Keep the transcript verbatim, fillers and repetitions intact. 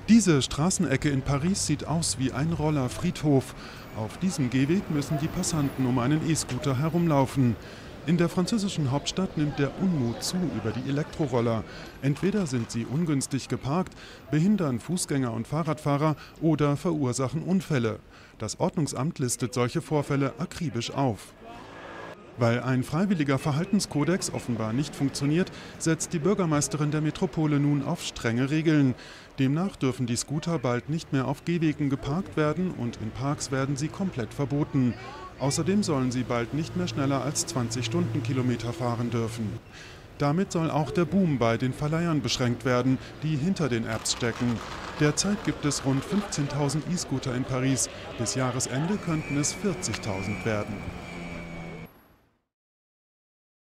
Diese Straßenecke in Paris sieht aus wie ein Rollerfriedhof. Auf diesem Gehweg müssen die Passanten um einen E-Scooter herumlaufen. In der französischen Hauptstadt nimmt der Unmut zu über die Elektroroller. Entweder sind sie ungünstig geparkt, behindern Fußgänger und Fahrradfahrer oder verursachen Unfälle. Das Ordnungsamt listet solche Vorfälle akribisch auf. Weil ein freiwilliger Verhaltenskodex offenbar nicht funktioniert, setzt die Bürgermeisterin der Metropole nun auf strenge Regeln. Demnach dürfen die Scooter bald nicht mehr auf Gehwegen geparkt werden und in Parks werden sie komplett verboten. Außerdem sollen sie bald nicht mehr schneller als zwanzig Stundenkilometer fahren dürfen. Damit soll auch der Boom bei den Verleihern beschränkt werden, die hinter den Apps stecken. Derzeit gibt es rund fünfzehntausend E-Scooter in Paris. Bis Jahresende könnten es vierzigtausend werden.